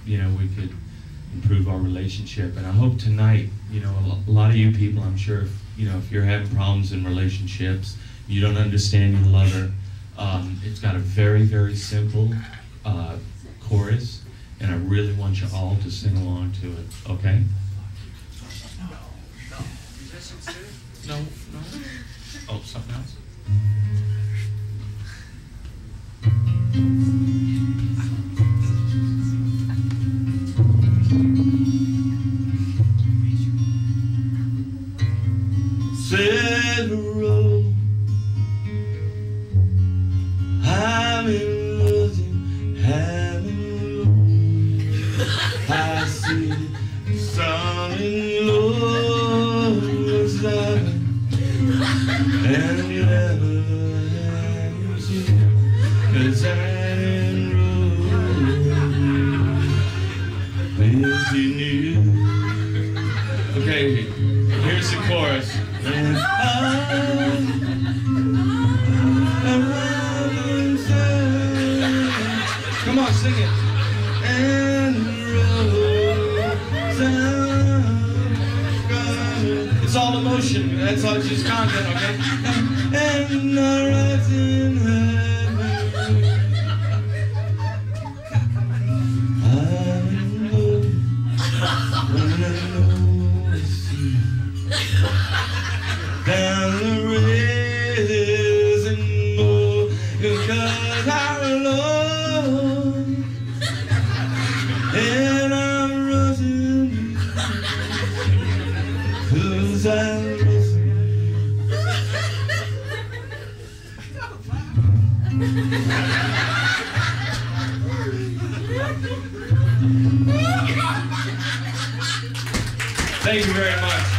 we could improve our relationship. And I hope tonight, a lot of you people, I'm sure, if you're having problems in relationships, you don't understand your lover, it's got a very, very simple chorus, and I really want you all to sing along to it, okay? No. Oh, something else? Several I see sun in Lord's love, and you never have seen, 'cause I didn't roll if you knew. Okay, here's the chorus. And come on, sing it. And it's all emotion. That's all just content, okay? And the rising heaven. Down the rails and more, because I'm alone, and I'm rushing, because I'm rushing. Thank you very much.